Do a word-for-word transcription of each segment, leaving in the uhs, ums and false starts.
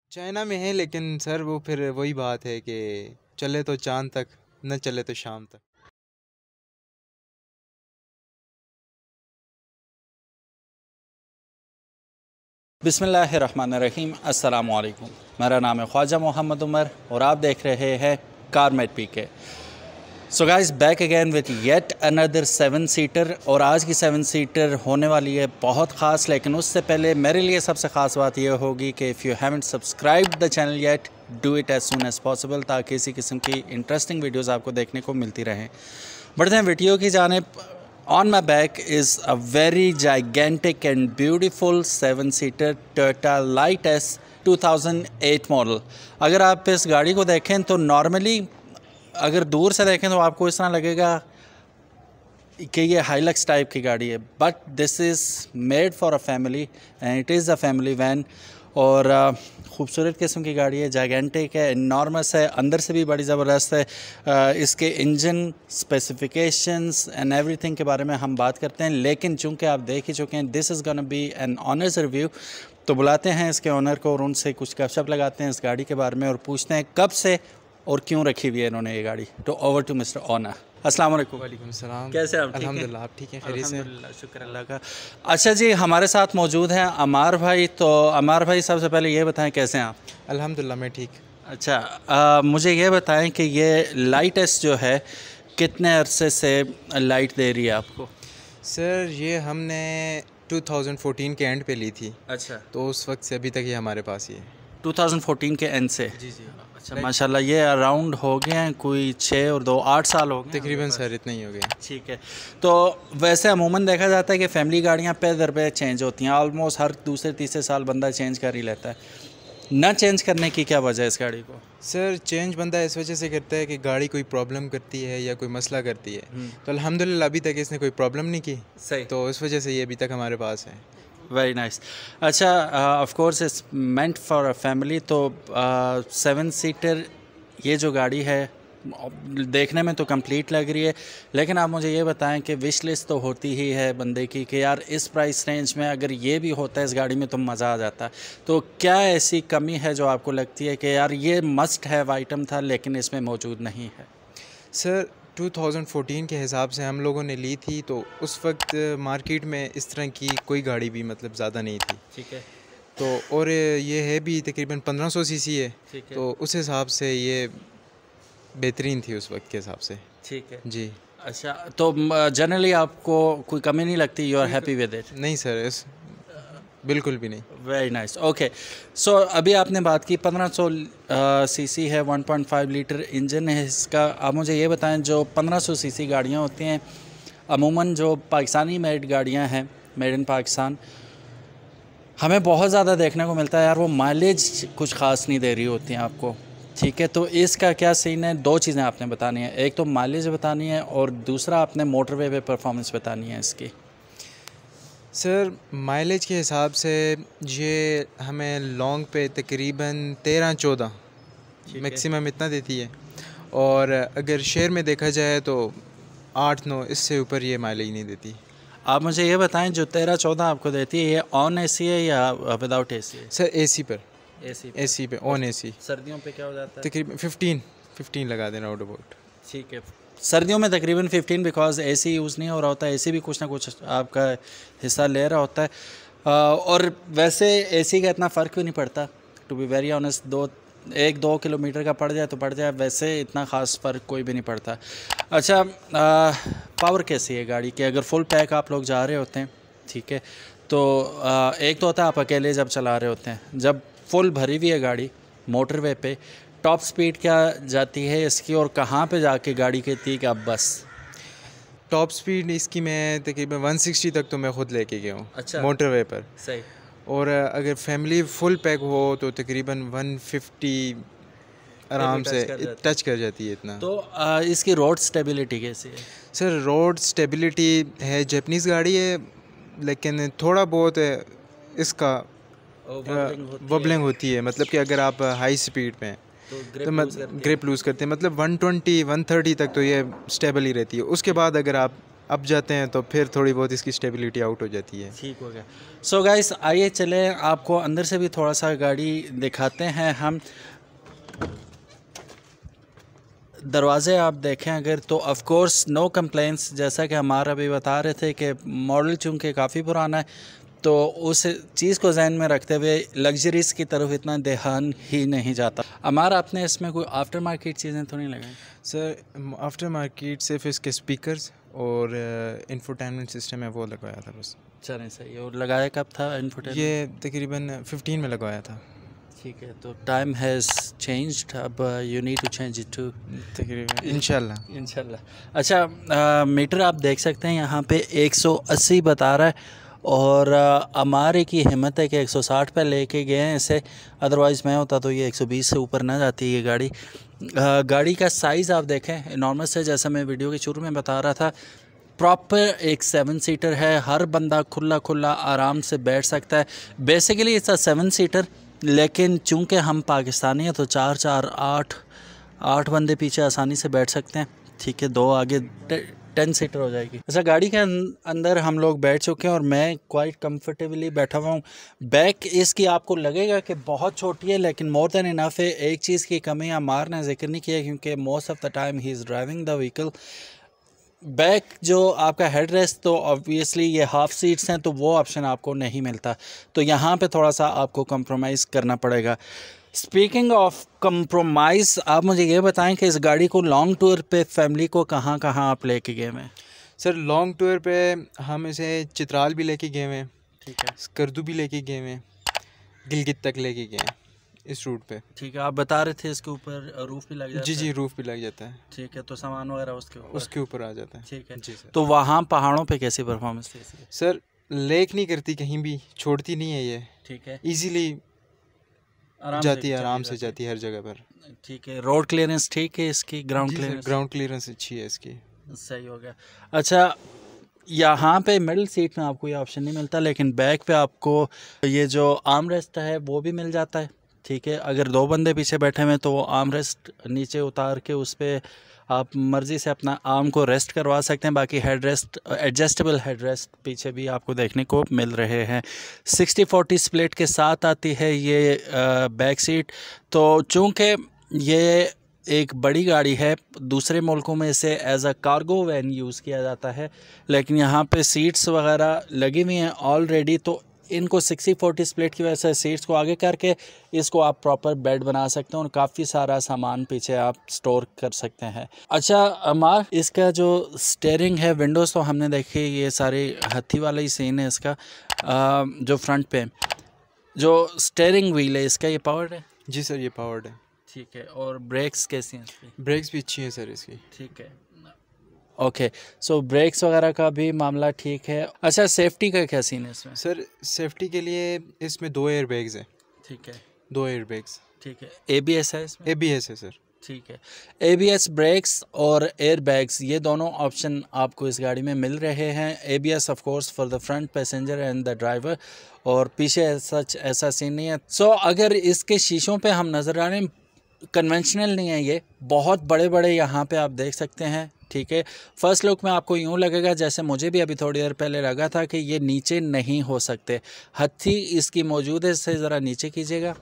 China में है, लेकिन सर वो फिर वही बात है कि चले तो चांद तक, न चले तो शाम तक। बिस्मिल्लाहिर्रहमानिर्रहीम, अस्सलामु अलैकुम। मेरा नाम है ख्वाजा मोहम्मद उमर और आप देख रहे हैं Carmate PK. So guys, back again with yet another seven seater. और आज की सेवन सीटर होने वाली है बहुत ख़ास, लेकिन उससे पहले मेरे लिए सबसे ख़ास बात यह होगी कि if you haven't subscribed the channel yet, do it as soon as possible, ताकि इसी किस्म की इंटरेस्टिंग वीडियोज़ आपको देखने को मिलती रहें। बढ़ते हैं वीडियो की जानिब। On my back is a very gigantic and beautiful seven seater Toyota Lightus two thousand eight model. अगर आप इस गाड़ी को देखें तो नॉर्मली अगर दूर से देखें तो आपको इस तरह लगेगा कि ये हाइलक्स टाइप की गाड़ी है, but this is made for a family and it is a family van. और ख़ूबसूरत किस्म की गाड़ी है, जाइगेंटिक है, इनॉर्मस है, अंदर से भी बड़ी ज़बरदस्त है। uh, इसके इंजन स्पेसिफिकेशंस एंड एवरीथिंग के बारे में हम बात करते हैं, लेकिन चूंकि आप देख ही चुके हैं, this is gonna be an owners review. तो बुलाते हैं इसके ऑनर को और उनसे कुछ गपशप लगाते हैं इस गाड़ी के बारे में और पूछते हैं कब से और क्यों रखी हुई है इन्होंने ये गाड़ी। तो ओवर टू मिस्टर ऑनर। अस्सलाम वालेकुम। वालेकुम सलाम। कैसे आप? अल्हम्दुलिल्लाह, आप ठीक हैं? खैरियत से? अल्हम्दुलिल्लाह, शुक्र अल्लाह का। अच्छा जी, हमारे साथ मौजूद हैं अमार भाई। तो अमार भाई, सबसे पहले ये बताएं कैसे हैं आप? अल्हम्दुलिल्लाह मैं ठीक। अच्छा, आ, मुझे ये बताएं कि ये लाइटस जो है कितने अरसे से लाइट दे रही है आपको? सर ये हमने टू थाउज़ेंड फोर्टीन के एंड पे ली थी। अच्छा, तो उस वक्त से अभी तक ये हमारे पास ही है। टू थाउज़ेंड फोर्टीन के एंड से? जी जी। अच्छा, माशाल्लाह। ये अराउंड हो गए हैं कोई छः और दो आठ साल हो गए तकरीबन सर, इतने ही हो गए। ठीक है। तो वैसे अमूमन देखा जाता है कि फैमिली गाड़ियाँ पे दर पे चेंज होती हैं, ऑलमोस्ट हर दूसरे तीसरे साल बंदा चेंज कर ही लेता है। ना चेंज करने की क्या वजह है इस गाड़ी को? सर चेंज बंदा इस वजह से करता है कि गाड़ी कोई प्रॉब्लम करती है या कोई मसला करती है, तो अल्हम्दुलिल्लाह अभी तक इसने कोई प्रॉब्लम नहीं की। सही। तो इस वजह से ये अभी तक हमारे पास है। Very nice. अच्छा, of course it's meant for a family. तो सेवन सीटर ये जो गाड़ी है देखने में तो कंप्लीट लग रही है, लेकिन आप मुझे ये बताएं कि विश लिस्ट तो होती ही है बंदे की कि यार इस प्राइस रेंज में अगर ये भी होता है इस गाड़ी में तो मज़ा आ जाता। तो क्या ऐसी कमी है जो आपको लगती है कि यार ये मस्ट हैव आइटम था लेकिन इसमें मौजूद नहीं है? सर टू थाउज़ेंड फोर्टीन के हिसाब से हम लोगों ने ली थी तो उस वक्त मार्केट में इस तरह की कोई गाड़ी भी मतलब ज़्यादा नहीं थी। ठीक है। तो और ये है भी तकरीबन पंद्रह सौ सी सी है, ठीक है। तो उस हिसाब से ये बेहतरीन थी उस वक्त के हिसाब से। ठीक है जी। अच्छा, तो जनरली आपको कोई कमी नहीं लगती? You are happy with it? नहीं सर, इस बिल्कुल भी नहीं। Very nice. ओके, सो अभी आपने बात की पंद्रह सौ सीसी है, one point five litre engine है इसका। आप मुझे ये बताएं, जो पंद्रह सौ सीसी गाड़ियाँ होती हैं अमूमन जो पाकिस्तानी मेड गाड़ियाँ हैं, मेड इन पाकिस्तान, हमें बहुत ज़्यादा देखने को मिलता है यार वो माइलेज कुछ ख़ास नहीं दे रही होती हैं आपको। ठीक है, तो इसका क्या सीन है? दो चीज़ें आपने बतानी है, एक तो माइलेज बतानी है और दूसरा आपने मोटरवे पे परफॉर्मेंस बतानी है इसकी। सर माइलेज के हिसाब से ये हमें लॉन्ग पे तकरीबन तेरह चौदह मैक्सिमम इतना देती है, और अगर शेयर में देखा जाए तो आठ नौ, इससे ऊपर ये माइलेज नहीं देती। आप मुझे ये बताएं, जो तेरह चौदह आपको देती है ये ऑन एसी है या विदाउट एसी है? सर एसी पर, एसी एसी पे, ऑन एसी। सर्दियों पे क्या हो जाता है? तकरीबन फिफ्टीन फिफ्टीन लगा देना आउट अबाउट। ठीक है, सर्दियों में तकरीबन फिफ्टीन, बिकॉज एसी यूज़ नहीं हो रहा होता है, एसी भी कुछ ना कुछ आपका हिस्सा ले रहा होता है। और वैसे एसी का इतना फ़र्क भी नहीं पड़ता, टू बी वेरी ऑनेस्ट। दो एक दो किलोमीटर का पड़ जाए तो पड़ जाए, वैसे इतना ख़ास फ़र्क कोई भी नहीं पड़ता। अच्छा, आ, पावर कैसी है गाड़ी की? अगर फुल पैक आप लोग जा रहे होते हैं, ठीक है, तो आ, एक तो होता है आप अकेले जब चला रहे होते हैं, जब फुल भरी हुई है गाड़ी मोटरवे पे, टॉप स्पीड क्या जाती है इसकी और कहाँ पे जाके गाड़ी कहती है कि अब बस? टॉप स्पीड इसकी मैं तकरीबन वन सिक्सटी तक तो मैं ख़ुद लेके गया हूँ। अच्छा, मोटरवे पर। सही। और अगर फैमिली फुल पैक हो तो तकरीबन वन फिफ्टी आराम से टच कर जाती है इतना। तो आ, इसकी रोड स्टेबिलिटी कैसी है? सर रोड स्टेबिलिटी है, जापानीज़ गाड़ी है, लेकिन थोड़ा बहुत इसका वबलिंग होती है, मतलब कि अगर आप हाई स्पीड में तो मतलब ग्रिप लूज़ करते हैं, मतलब वन ट्वेंटी वन थर्टी तक तो ये स्टेबल ही रहती है। उसके बाद अगर आप अप जाते हैं तो फिर थोड़ी बहुत इसकी स्टेबिलिटी आउट हो जाती है। ठीक हो गया। सो गाइस आइए चले आपको अंदर से भी थोड़ा सा गाड़ी दिखाते हैं हम। दरवाज़े आप देखें अगर तो ऑफ कोर्स नो कंप्लेंट्स, जैसा कि हमारा अभी बता रहे थे कि मॉडल चूँकि काफ़ी पुराना है तो उस चीज़ को जहन में रखते हुए लग्जरीज़ की तरफ इतना ध्यान ही नहीं जाता। हमारा अपने इसमें कोई आफ्टर मार्केट चीज़ें तो नहीं लगाई? सर आफ्टर मार्केट सिर्फ इसके स्पीकर्स और इंफोटेनमेंट सिस्टम है वो लगवाया था बस। चलें सही। और लगाया कब था इंफोटेनमेंट? ये तकरीबन फिफ्टीन में लगवाया था। ठीक है, तो टाइम हैज़ चेंज्ड, अब you need to change it to तकरीबन इंशाल्लाह इंशाल्लाह। अच्छा आ, मीटर आप देख सकते हैं यहाँ पे एक सौ अस्सी बता रहा है और हमारे की हिम्मत है कि एक सौ साठ पे लेके गए हैं इसे, अदरवाइज़ मैं होता तो ये एक सौ बीस से ऊपर ना जाती ये गाड़ी। आ, गाड़ी का साइज़ आप देखें इनॉर्मस है, जैसा मैं वीडियो के शुरू में बता रहा था। प्रॉपर एक सेवन सीटर है, हर बंदा खुला खुला आराम से बैठ सकता है। Basically it's a seven seater, लेकिन चूंकि हम पाकिस्तानी हैं तो चार चार आठ आठ बंदे पीछे आसानी से बैठ सकते हैं। ठीक है, दो आगे टेन सीटर हो जाएगी। अच्छा, गाड़ी के अंदर हम लोग बैठ चुके हैं और मैं क्वाइट कंफर्टेबली बैठा हुआ हूँ। बैक इसकी आपको लगेगा कि बहुत छोटी है, लेकिन मोर देन इनफ है। एक चीज़ की कमी हमार ने जिक्र नहीं किया क्योंकि most of the time he is driving the vehicle. Back जो आपका हेड रेस्ट तो ऑब्वियसली ये हाफ़ सीट्स हैं तो वो ऑप्शन आपको नहीं मिलता, तो यहाँ पे थोड़ा सा आपको कंप्रोमाइज़ करना पड़ेगा। स्पीकिंग ऑफ कंप्रोमाइज़, आप मुझे ये बताएं कि इस गाड़ी को लॉन्ग टूर पे फैमिली को कहाँ कहाँ आप लेके गए हैं? सर लॉन्ग टूर पे हम इसे चित्राल भी लेके गए हैं, ठीक है, स्कर्दू भी लेके गए हैं, गिलगित तक लेके गए हैं इस रूट पे। ठीक है, आप बता रहे थे इसके ऊपर रूफ भी लग जाता है? जी जी, रूफ भी लग जाता है। ठीक है, तो सामान वगैरह उसके ऊपर उसके ऊपर आ जाता है। ठीक है जी सर। तो वहाँ पहाड़ों पे कैसी परफॉर्मेंस थी? सर लेक नहीं करती, कहीं भी छोड़ती नहीं है ये। ठीक है, इजीली जाती है, आराम से जाती है हर जगह पर। ठीक है, रोड क्लियरेंस ठीक है इसकी? Ground clearance? ग्राउंड क्लियरेंस अच्छी है इसकी। सही हो गया। अच्छा, यहाँ पे मिडिल सीट में आपको ये ऑप्शन नहीं मिलता, लेकिन बैक पे आपको ये जो आर्म रेस्ट है वो भी मिल जाता है। ठीक है, अगर दो बंदे पीछे बैठे हुए हैं तो वो आर्म रेस्ट नीचे उतार के उस पर आप मर्ज़ी से अपना आर्म को रेस्ट करवा सकते हैं। बाकी head rest, adjustable head rest पीछे भी आपको देखने को मिल रहे हैं। सिक्सटी फोर्टी स्प्लिट के साथ आती है ये बैक सीट। तो चूँकि ये एक बड़ी गाड़ी है, दूसरे मुल्कों में इसे as a cargo van use किया जाता है, लेकिन यहाँ पे सीट्स वगैरह लगी हुई हैं ऑलरेडी, तो इनको सिक्सटी फोर्टी स्प्लिट की वजह से सीट्स को आगे करके इसको आप प्रॉपर बेड बना सकते हैं और काफ़ी सारा सामान पीछे आप स्टोर कर सकते हैं। अच्छा अमार, इसका जो स्टेयरिंग है, विंडोज़ तो हमने देखी, ये सारे हत्थी वाला ही सीन है इसका। आ, जो फ्रंट पे जो स्टेयरिंग व्हील है इसका, ये पावर्ड है? जी सर, ये पावर्ड है। ठीक है, और ब्रेक्स कैसी हैं इसकी? ब्रेक्स भी अच्छी हैं सर इसकी। ठीक है, ओके, सो ब्रेक्स वगैरह का भी मामला ठीक है। अच्छा, सेफ्टी का क्या सीन है इसमें? सर सेफ्टी के लिए इसमें दो एयर बैग्स हैं। ठीक है, दो एयर बैग्स। ठीक है, ए बी एस है इसमें? ए बी एस है सर। ठीक है, ए बी एस, ब्रेक्स और एयर बैग्स, ये दोनों ऑप्शन आपको इस गाड़ी में मिल रहे हैं। A B S of course for the front passenger and the driver, और पीछे सच ऐसा सीन नहीं है। सो so, अगर इसके शीशों पे हम नज़र आ रहे हैं, कन्वेंशनल नहीं है ये, बहुत बड़े बड़े यहाँ पे आप देख सकते हैं। ठीक है, फर्स्ट लुक में आपको यूँ लगेगा जैसे मुझे भी अभी थोड़ी देर पहले लगा था कि ये नीचे नहीं हो सकते। हत्थी इसकी मौजूद है, इससे ज़रा नीचे कीजिएगा,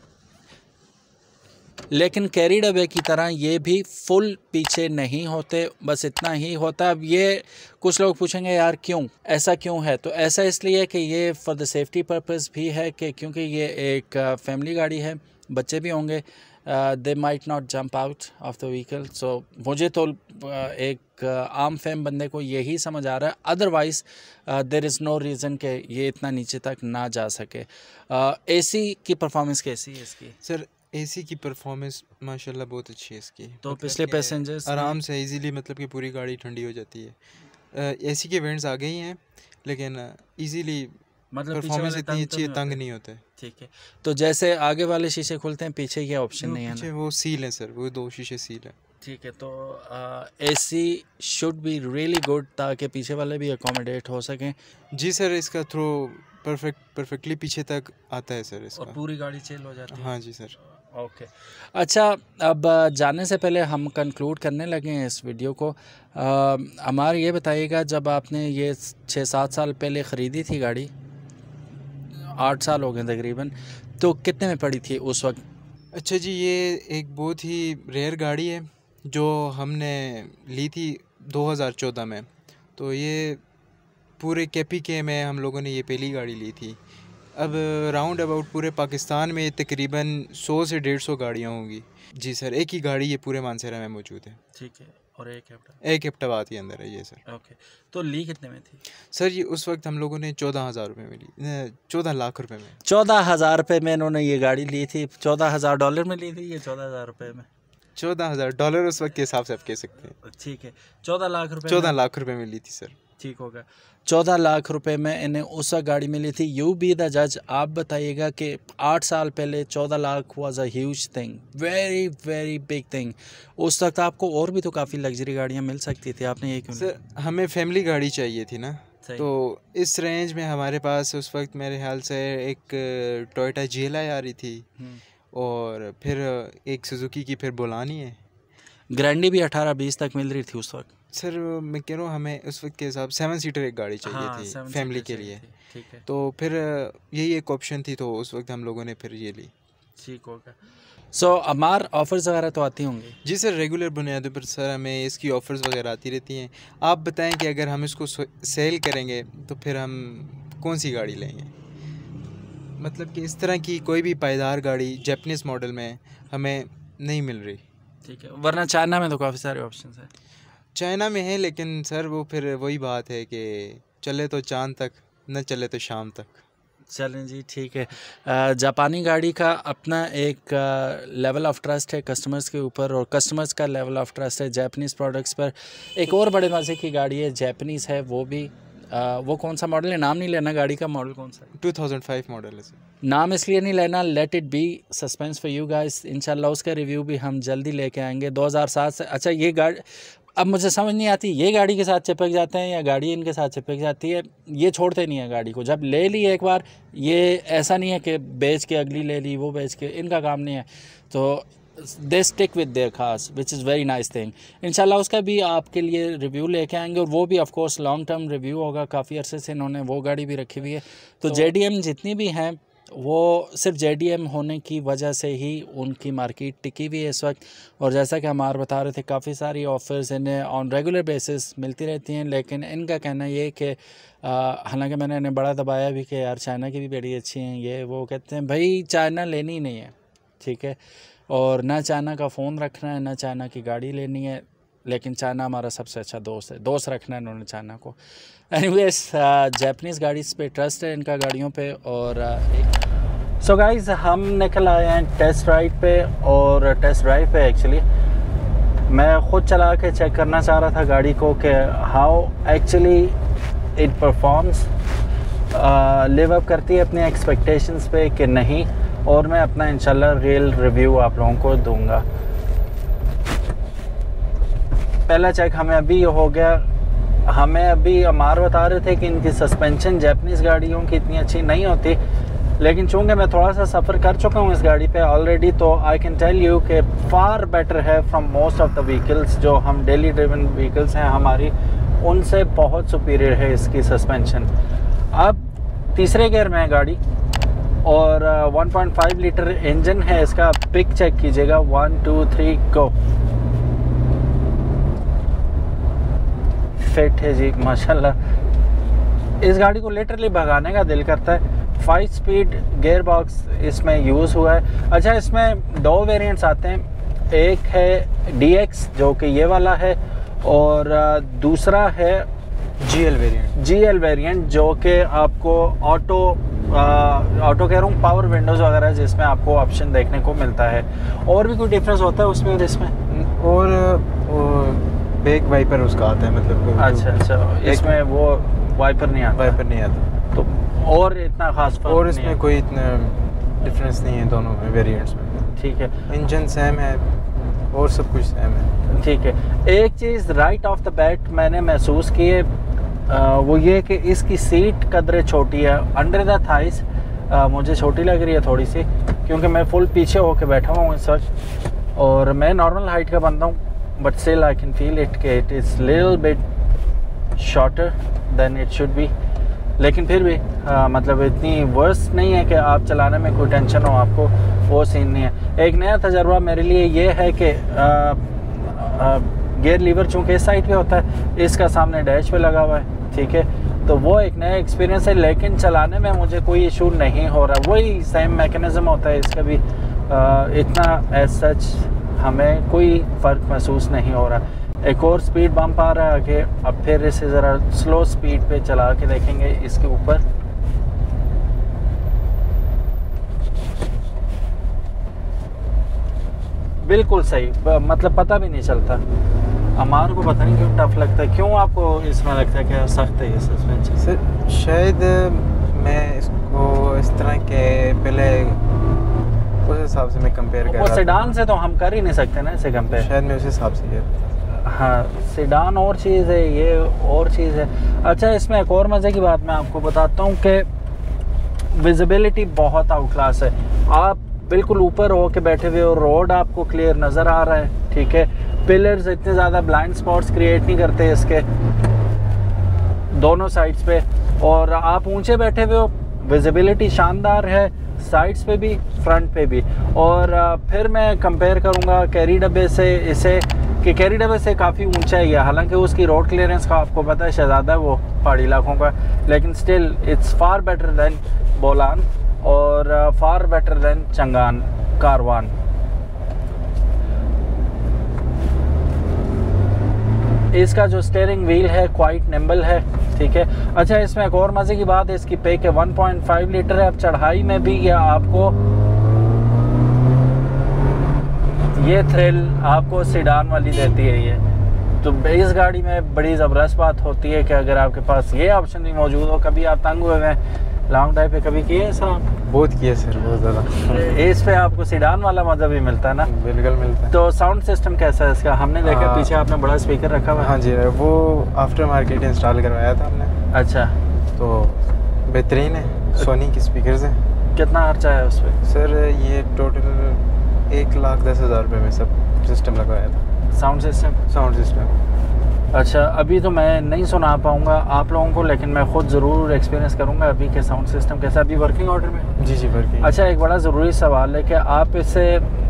लेकिन कैरी डबे की तरह ये भी फुल पीछे नहीं होते, बस इतना ही होता। अब ये कुछ लोग पूछेंगे यार क्यों, ऐसा क्यों है? तो ऐसा इसलिए कि ये फॉर द सेफ्टी पर्पस भी है कि क्योंकि ये एक फैमिली गाड़ी है, बच्चे भी होंगे, they might not jump out of the vehicle. So मुझे तो uh, एक uh, आम फैम बंदे को यही समझ आ रहा है, otherwise there is no reason कि ये इतना नीचे तक ना जा सके। एसी uh, की परफॉर्मेंस कैसी है इसकी? सर एसी की परफॉर्मेंस माशाल्लाह बहुत अच्छी है इसकी। तो मतलब पिछले पैसेंजर्स आराम से इजीली, मतलब कि पूरी गाड़ी ठंडी हो जाती है। एसी के वेंट्स आ गई हैं, लेकिन इजीली मतलब परफॉर्मेंस इतनी अच्छी है, तंग नहीं होता है। ठीक है, तो जैसे आगे वाले शीशे खुलते हैं, पीछे ये ऑप्शन नहीं है पीछे ना? वो सील है सर, वो दो शीशे सील है। ठीक है, तो AC should be really good ताकि पीछे वाले भी अकोमोडेट हो सकें। जी सर, इसका थ्रो परफेक्ट परफेक्टली पीछे तक आता है सर इसका। और पूरी गाड़ी चिल हो जाती है। हाँ जी सर। ओके अच्छा, अब जाने से पहले हम कंक्लूड करने लगे हैं इस वीडियो को। हमारे ये बताइएगा, जब आपने ये छः सात साल पहले ख़रीदी थी गाड़ी, आठ साल हो गए तकरीबन, तो कितने में पड़ी थी उस वक्त? अच्छा जी, ये एक बहुत ही रेयर गाड़ी है जो हमने ली थी दो हज़ार चौदह में। तो ये पूरे केपी के में हम लोगों ने ये पहली गाड़ी ली थी। अब राउंड अबाउट पूरे पाकिस्तान में तकरीबन सौ से डेढ़ सौ गाड़ियाँ होंगी। जी सर, एक ही गाड़ी ये पूरे मानसरा में मौजूद है। ठीक है, और एक हेप्टा एक हेप्टाबाद के अंदर है ये सर। ओके, तो ली कितने में थी सर? ये उस वक्त हम लोगों ने चौदह हज़ार रुपये में ली, चौदह लाख रुपए में। चौदह हज़ार रुपये में इन्होंने ये गाड़ी ली थी। चौदह हज़ार डॉलर में ली थी, ये चौदह हज़ार रुपये में। चौदह हज़ार डॉलर उस वक्त के हिसाब से आप कह सकते हैं। ठीक है, चौदह लाख रुपये चौदह लाख रुपए में ली थी सर। ठीक होगा, चौदह लाख रुपए में इन्हें उस वक्त गाड़ी मिली थी। यू बी द जज, आप बताइएगा कि आठ साल पहले चौदह lakh was a huge thing, very very big thing. उस वक्त आपको और भी तो काफ़ी लग्जरी गाड़ियाँ मिल सकती थी, आपने ये क्यों? सर हमें फैमिली गाड़ी चाहिए थी ना, तो इस रेंज में हमारे पास उस वक्त मेरे ख्याल से एक टोयोटा जी एल आई आ रही थी, और फिर एक सुजुकी की फिर बोलानी है। ग्रैंडी भी अठारह बीस तक मिल रही थी उस वक्त। सर मैं कह रहा हूँ हमें उस वक्त के हिसाब सेवन सीटर एक गाड़ी चाहिए हाँ, थी फैमिली के लिए। ठीक है, तो फिर यही एक ऑप्शन थी, तो उस वक्त हम लोगों ने फिर ये ली। ठीक होगा। सो हमार ऑफ़र्स वगैरह तो आती होंगी? जी सर, रेगुलर बुनियादों पर सर हमें इसकी ऑफ़र्स वगैरह आती रहती हैं। आप बताएं कि अगर हम इसको सेल करेंगे तो फिर हम कौन सी गाड़ी लेंगे? मतलब कि इस तरह की कोई भी पायदार गाड़ी जापानीज़ मॉडल में हमें नहीं मिल रही। ठीक है, वरना चाइना में तो काफ़ी सारे ऑप्शन हैं। चाइना में है, लेकिन सर वो फिर वही बात है कि चले तो चांद तक, न चले तो शाम तक। चलें जी, ठीक है। जापानी गाड़ी का अपना एक लेवल ऑफ ट्रस्ट है कस्टमर्स के ऊपर, और कस्टमर्स का लेवल ऑफ ट्रस्ट है जापानीज़ प्रोडक्ट्स पर। एक और बड़े मज़े की गाड़ी है, जापानीज़ है वो भी। आ, वो कौन सा मॉडल है? नाम नहीं लेना गाड़ी का, मॉडल कौन सा है? टू थाउज़ेंड फाइव मॉडल है सर। नाम इसलिए नहीं लेना, let it be suspense for you guys. इंशाल्लाह उसका रिव्यू भी हम जल्दी लेके आएंगे। दो हज़ार सात से, अच्छा ये गाड़ी अब मुझे समझ नहीं आती, ये गाड़ी के साथ चिपक जाते हैं या गाड़ी इनके साथ चिपक जाती है? ये छोड़ते नहीं है गाड़ी को, जब ले ली एक बार, ये ऐसा नहीं है कि बेच के अगली ले ली, वो बेच के, इनका काम नहीं है। तो they stick with their cars, which is very nice thing. इंशाल्लाह उसका भी आपके लिए रिव्यू लेके आएंगे, और वो भी of course long term review होगा। काफ़ी अरसे से इन्होंने वो गाड़ी भी रखी हुई है। तो, तो जे डी एम जितनी भी हैं, वो सिर्फ जे डी एम होने की वजह से ही उनकी मार्केट टिकी हुई है इस वक्त। और जैसा कि हमारे बता रहे थे, काफ़ी सारी ऑफ़र्स इन्हें ऑन रेगुलर बेसिस मिलती रहती हैं। लेकिन इनका कहना ये कि हालांकि मैंने इन्हें बड़ा दबाया भी कि यार चाइना की भी बड़ी अच्छी हैं, ये वो कहते हैं भाई चाइना लेनी ही नहीं है, ठीक है, और ना चाइना का फ़ोन रखना है, ना चाइना की गाड़ी लेनी है, लेकिन चाइना हमारा सबसे अच्छा दोस्त है, दोस्त रखना है इन्होंने चाइना को। एनीवेज, जापानीज़ गाड़ी पे ट्रस्ट है इनका, गाड़ियों पे। और सो uh, गाइज़ हम निकल आए हैं टेस्ट राइड पे, और टेस्ट ड्राइव पे एक्चुअली मैं ख़ुद चला के चेक करना चाह रहा था गाड़ी को कि how actually it performs, live up करती है अपनी एक्सपेक्टेशंस पे कि नहीं, और मैं अपना इंशाल्लाह रियल रिव्यू आप लोगों को दूंगा। पहला चेक हमें अभी हो गया। हमें अभी अमार बता रहे थे कि इनकी सस्पेंशन जापानीज़ गाड़ियों की इतनी अच्छी नहीं होती, लेकिन चूँकि मैं थोड़ा सा सफ़र कर चुका हूँ इस गाड़ी पे ऑलरेडी, तो आई कैन टेल यू कि फ़ार बेटर है from most of the vehicles जो हम डेली ड्रिवन व्हीकल्स हैं हमारी, उनसे बहुत सुपीरियर है इसकी सस्पेंशन। अब तीसरे गियर में है गाड़ी, और one point five litre engine है इसका। पिक चेक कीजिएगा, one two three go. Fit है जी माशाल्लाह। इस गाड़ी को लिटरली भगाने का दिल करता है। फाइव स्पीड गियर बॉक्स इसमें यूज़ हुआ है। अच्छा, इसमें दो वेरिएंट्स आते हैं, एक है डी एक्स जो कि ये वाला है, और दूसरा है G L variant. G L variant जो कि आपको ऑटो ऑटो कह रहा हूँ पावर विंडोज़ वगैरह जिसमें आपको ऑप्शन देखने को मिलता है। और भी कोई डिफरेंस होता है उसमें और इसमें? और, और बैक वाइपर उसका आता है, मतलब अच्छा अच्छा, इसमें वो वाइपर नहीं आता? वाइपर नहीं आता। तो और इतना खास और इसमें कोई इतना डिफरेंस नहीं है दोनों में वेरिएंट्स में। ठीक है, इंजन सेम है और सब कुछ सेम है। ठीक है। एक चीज़ राइट ऑफ द बैट मैंने महसूस की है, वो ये कि इसकी सीट कदरे छोटी है, अंडर द थाइस मुझे छोटी लग रही है थोड़ी सी, क्योंकि मैं फुल पीछे होके बैठा हुआ हूँ इस वक्त, और मैं नॉर्मल हाइट का बंदा हूँ, but still I can feel it कि it is little bit shorter than it should be. लेकिन फिर भी आ, मतलब इतनी वर्स्ट नहीं है कि आप चलाने में कोई टेंशन हो आपको, वो सीन नहीं है। एक नया तजर्बा मेरे लिए ये है कि गियर लीवर चूँकि इस साइड पे होता है, इसका सामने डैश पे लगा हुआ है, ठीक है, तो वो एक नया एक्सपीरियंस है। लेकिन चलाने में मुझे कोई इशू नहीं हो रहा, वही सेम मैकेनिज़्म होता है इसका भी, आ, इतना एज सच हमें कोई फ़र्क महसूस नहीं हो रहा। एक और स्पीड बम्प आ रहा है आगे, अब फिर इसे ज़रा स्लो स्पीड पे चला के देखेंगे इसके ऊपर। बिल्कुल सही, मतलब पता भी नहीं चलता। अमार को पता नहीं क्यों टफ लगता है, क्यों आपको इसमें लगता है कि सख्त है ये सस्पेंशन? सर शायद मैं इसको इस तरह के पहले उस हिसाब से मैं कंपेयर कर रहा था। सेडान से तो हम कर ही नहीं सकते ना इसे कंपेयर, शायद मैं उस हिसाब से कर। हाँ, सेडान और चीज़ है, ये और चीज़ है। अच्छा, इसमें एक और मज़े की बात मैं आपको बताता हूँ कि विजिबिलिटी बहुत आउट क्लास है। आप बिल्कुल ऊपर हो के बैठे हुए और रोड आपको क्लियर नज़र आ रहा है, ठीक है। पिलर्स इतने ज़्यादा ब्लाइंड स्पॉट्स क्रिएट नहीं करते इसके दोनों साइड्स पे, और आप ऊंचे बैठे हुए हो, विजिबिलिटी शानदार है, साइड्स पे भी फ्रंट पे भी। और फिर मैं कंपेयर करूँगा कैरी डब्बे से इसे, कि कैरी डब्बे से काफ़ी ऊंचा है यह, हालांकि उसकी रोड क्लियरेंस का आपको पता है शहज़ादा है वो पहाड़ी इलाकों का, लेकिन still it's far better than Bolan और far better than Changan Karvaan. इसका जो स्टीयरिंग व्हील है क्वाइट निम्बल है, ठीक है। अच्छा, इसमें एक और मज़े की बात है, इसकी पेक है वन पॉइंट फाइव लीटर है। अब चढ़ाई में भी ये आपको ये थ्रिल आपको सीडान वाली देती है ये, तो इस गाड़ी में बड़ी ज़बरदस्त बात होती है कि अगर आपके पास ये ऑप्शन भी मौजूद हो। कभी आप तंग हुए हैं लॉन्ग ड्राइव पे, कभी किए साहब? बहुत किए सर, बहुत ज़्यादा। इस पे आपको सीडान वाला मज़ा भी मिलता है ना? बिल्कुल मिलता है। तो साउंड सिस्टम कैसा है इसका? हमने देखा पीछे आपने बड़ा स्पीकर रखा हुआ है। हाँ जी, वो आफ्टर मार्केट इंस्टॉल करवाया था हमने। अच्छा, तो बेहतरीन है, सोनी की स्पीकर्स हैं। कितना खर्चा है उस पर? सर ये टोटल एक लाख दस हज़ार रुपये में सब सिस्टम लगवाया था। Sound system? Sound system. अच्छा, अभी तो मैं नहीं सुना पाऊँगा आप लोगों को, लेकिन मैं ख़ुद ज़रूर एक्सपीरियंस करूँगा अभी के साउंड सिस्टम कैसा। अभी वर्किंग ऑर्डर में? जी जी वर्किंग। अच्छा, एक बड़ा ज़रूरी सवाल है कि आप इससे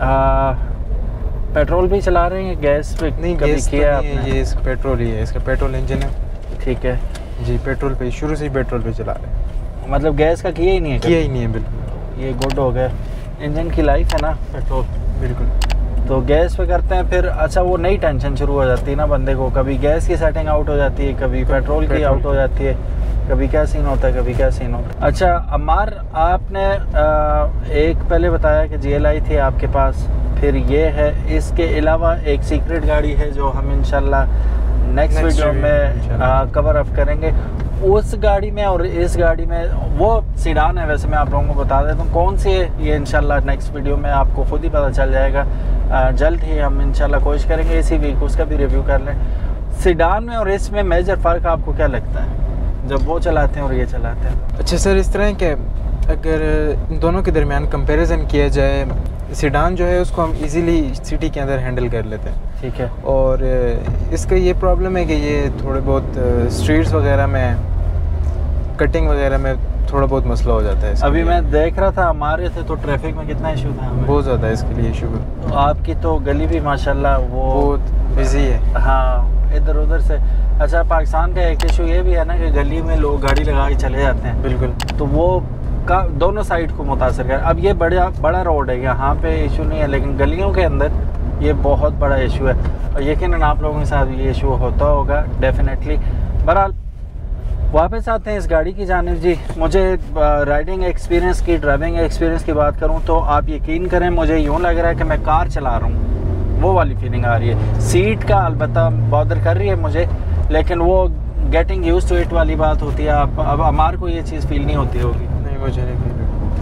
पेट्रोल भी चला रहे हैं, गैस पे नहीं? कभी गैस किया तो नहीं है, ये इसका पेट्रोल ही है, इसका पेट्रोल इंजन है। ठीक है जी, पेट्रोल पे शुरू से ही पेट्रोल पे चला रहे हैं। मतलब गैस का किया ही नहीं है? किया ही नहीं है, बिल्कुल। ये गुड हो गया, इंजन की लाइफ है ना पेट्रोल, बिल्कुल। तो गैस पे करते हैं फिर। अच्छा, वो नई टेंशन शुरू हो जाती है ना बंदे को, कभी गैस की सेटिंग आउट हो जाती है, कभी पेट्रोल की आउट हो जाती है, कभी क्या सीन होता है, कभी क्या सीन होता है। अच्छा अम्मार, आपने आ, एक पहले बताया कि जी एल आई थी आपके पास, फिर ये है, इसके अलावा एक सीक्रेट गाड़ी है जो हम इंशाल्लाह नेक्स्ट वीडियो में कवर अप करेंगे। उस गाड़ी में और इस गाड़ी में, वो सीडान है वैसे, मैं आप लोगों को बता देता हूँ कौन सी है ये, इंशाल्लाह नेक्स्ट वीडियो में आपको खुद ही पता चल जाएगा। आ, जल्द ही हम इंशाल्लाह कोशिश करेंगे इसी वीक उसका भी रिव्यू कर लें। सीडान में और इसमें मेजर फ़र्क आपको क्या लगता है जब वो चलाते हैं और ये चलाते हैं? अच्छा सर, इस तरह के अगर दोनों के दरमियान कंपैरिजन किया जाए, सीडान जो है उसको हम इजीली सिटी के अंदर हैंडल कर लेते हैं, ठीक है। और इसका ये प्रॉब्लम है कि ये थोड़े बहुत स्ट्रीट्स वगैरह में, कटिंग वगैरह में थोड़ा बहुत मसला हो जाता है। अभी मैं देख रहा था हमारे थे तो ट्रैफिक में कितना इशू था हमें, बहुत ज़्यादा इसके लिए इशू। तो आपकी तो गली भी माशाल्लाह वो बहुत बिजी है। हाँ, इधर उधर से। अच्छा, पाकिस्तान का एक इशू ये भी है ना कि गली में लोग गाड़ी लगा के चले जाते हैं, बिल्कुल, तो वो का दोनों साइड को मुतासर कर। अब ये बड़ा बड़ा रोड है, यहाँ पे इशू नहीं है, लेकिन गलियों के अंदर ये बहुत बड़ा इशू है, और यकीनन आप लोगों के साथ ये इशू होता होगा डेफिनेटली। बहरहाल वापस आते हैं इस गाड़ी की जानिब। जी, मुझे राइडिंग एक्सपीरियंस की, ड्राइविंग एक्सपीरियंस की बात करूं तो आप यकीन करें मुझे यूँ लग रहा है कि मैं कार चला रहा हूँ, वो वाली फीलिंग आ रही है। सीट का अलबत्ता बॉदर कर रही है मुझे, लेकिन वो गेटिंग यूज्ड टू इट वाली बात होती है। आप अब हमारे को ये चीज़ फील नहीं होती होगी? नहीं, मुझे नहीं फील।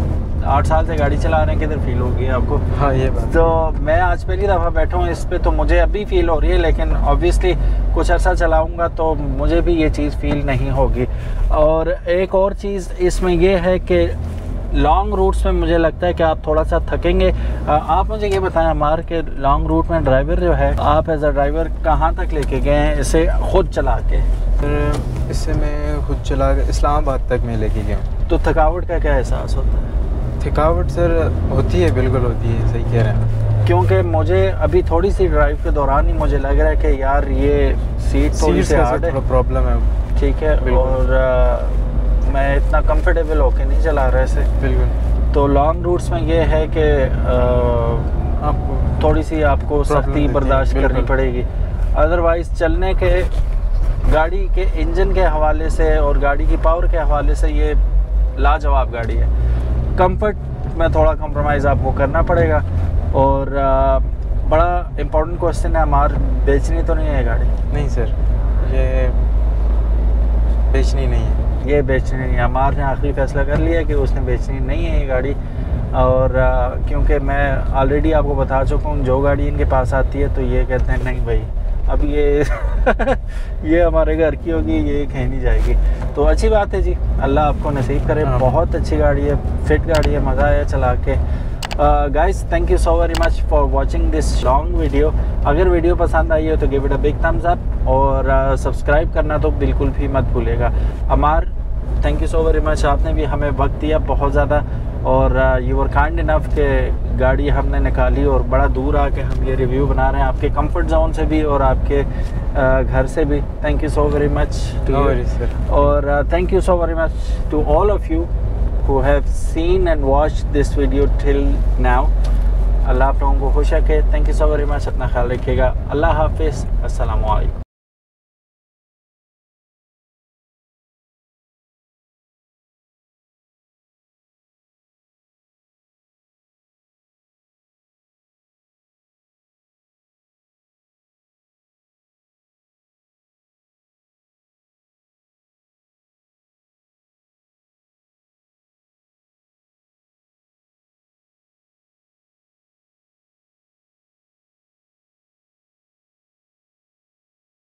आठ साल से गाड़ी चला रहे हैं, किधर फील होगी आपको? हाँ ये बात। तो मैं आज पहली दफ़ा बैठा हूँ इस पे, तो मुझे अभी फील हो रही है, लेकिन ऑब्वियसली कुछ अर्सा चलाऊँगा तो मुझे भी ये चीज़ फील नहीं होगी। और एक और चीज़ इसमें ये है कि लॉन्ग रूट्स में मुझे लगता है कि आप थोड़ा सा थकेंगे। आप मुझे ये बताएं हमारे के लॉन्ग रूट में ड्राइवर जो है, आप एज अ ड्राइवर कहाँ तक लेके गए हैं इसे खुद चला के? सर इससे मैं खुद चला के इस्लामाबाद तक मैं लेके गया हूँ। तो थकावट का क्या एहसास होता है? थकावट सर होती है, बिल्कुल होती है, सही कह रहे हैं। क्योंकि मुझे अभी थोड़ी सी ड्राइव के दौरान ही मुझे लग रहा है कि यार ये सीट थोड़ी सी हार्ड है, प्रॉब्लम है, ठीक है, और आ, मैं इतना कंफर्टेबल होके नहीं चला रहा इसे। बिल्कुल। तो लॉन्ग रूट्स में ये है कि आपको थोड़ी सी आपको सख्ती बर्दाश्त करनी पड़ेगी। अदरवाइज़ चलने के, गाड़ी के इंजन के हवाले से और गाड़ी की पावर के हवाले से ये लाजवाब गाड़ी है। कंफर्ट में थोड़ा कंप्रोमाइज़ आपको करना पड़ेगा। और आ, बड़ा इम्पोर्टेंट क्वेश्चन है, हमार बेचनी तो नहीं है गाड़ी? नहीं सर, ये बेचनी नहीं है, ये बेचनी नहीं है। हमार ने आखिरी फैसला कर लिया कि उसने बेचनी नहीं है ये गाड़ी। और आ, क्योंकि मैं ऑलरेडी आपको बता चुका हूँ, जो गाड़ी इनके पास आती है तो ये कहते हैं नहीं भाई अब ये ये हमारे घर की होगी, ये कहीं नहीं जाएगी। तो अच्छी बात है जी, अल्लाह आपको नसीब करे। बहुत अच्छी गाड़ी है, फिट गाड़ी है, मज़ा आया चला के। Guys thank you so very much for watching this long video. अगर वीडियो पसंद आई हो तो give it a big thumbs up, और सब्सक्राइब uh, करना तो बिल्कुल भी मत भूलिएगा। Ammar thank you so very much, आपने भी हमें वक्त दिया बहुत ज़्यादा, और यू वर काइंड इनफ के गाड़ी हमने निकाली और बड़ा दूर आके हम ये रिव्यू बना रहे हैं, आपके कंफर्ट जोन से भी और आपके uh, घर से भी। Thank you so very much to you, और thank you so very much to all of you who have seen and watched this video till now। अल्लाह आप लोगों को खुश रखे। Thank you so very much, अपना ख्याल रखिएगा। अल्लाह हाफिज़, अस्सलामु अलैकुम।